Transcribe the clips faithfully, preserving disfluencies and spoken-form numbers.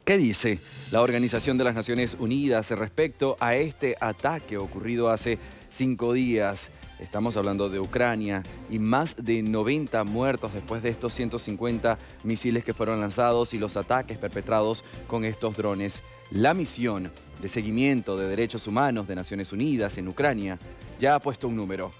¿Qué dice la Organización de las Naciones Unidas respecto a este ataque ocurrido hace cinco días? Estamos hablando de Ucrania y más de noventa muertos después de estos ciento cincuenta misiles que fueron lanzados y los ataques perpetrados con estos drones. La misión de seguimiento de derechos humanos de Naciones Unidas en Ucrania ya ha puesto un número: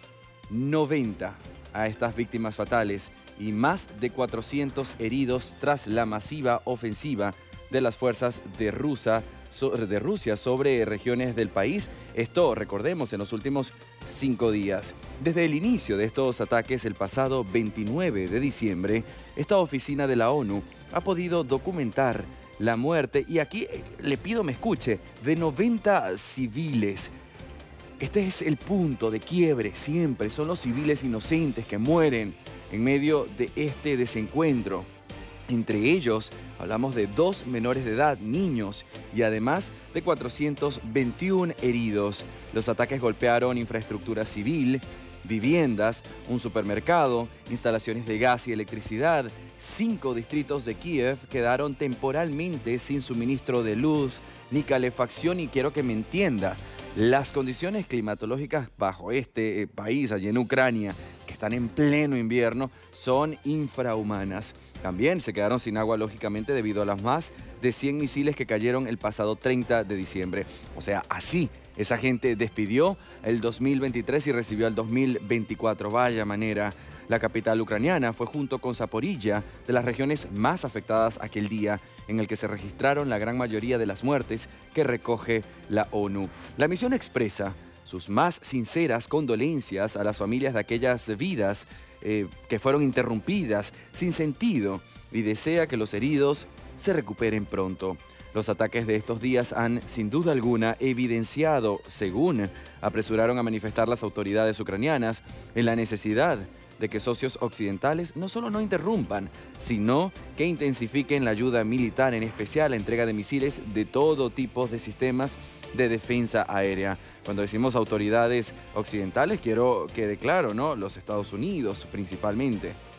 noventa a estas víctimas fatales y más de cuatrocientos heridos tras la masiva ofensiva de las fuerzas de Rusia, de Rusia sobre regiones del país. Esto, recordemos, en los últimos cinco días. Desde el inicio de estos ataques, el pasado veintinueve de diciembre, esta oficina de la ONU ha podido documentar la muerte, y aquí le pido me escuche, de noventa civiles. Este es el punto de quiebre siempre, son los civiles inocentes que mueren en medio de este desencuentro. Entre ellos, hablamos de dos menores de edad, niños, y además de cuatrocientos veintiún heridos. Los ataques golpearon infraestructura civil, viviendas, un supermercado, instalaciones de gas y electricidad. Cinco distritos de Kiev quedaron temporalmente sin suministro de luz ni calefacción, y quiero que me entienda, las condiciones climatológicas bajo este país, allí en Ucrania, que están en pleno invierno, son infrahumanas. También se quedaron sin agua, lógicamente, debido a las más de cien misiles que cayeron el pasado treinta de diciembre. O sea, así, esa gente despidió el dos mil veintitrés y recibió el dos mil veinticuatro. Vaya manera. La capital ucraniana fue, junto con Zaporilla, de las regiones más afectadas aquel día, en el que se registraron la gran mayoría de las muertes que recoge la ONU. La misión expresa sus más sinceras condolencias a las familias de aquellas vidas eh, que fueron interrumpidas sin sentido, y desea que los heridos se recuperen pronto. Los ataques de estos días han, sin duda alguna, evidenciado, según apresuraron a manifestar las autoridades ucranianas, en la necesidad de que socios occidentales no solo no interrumpan, sino que intensifiquen la ayuda militar, en especial la entrega de misiles de todo tipo de sistemas de defensa aérea. Cuando decimos autoridades occidentales, quiero que quede claro, ¿no? Los Estados Unidos principalmente.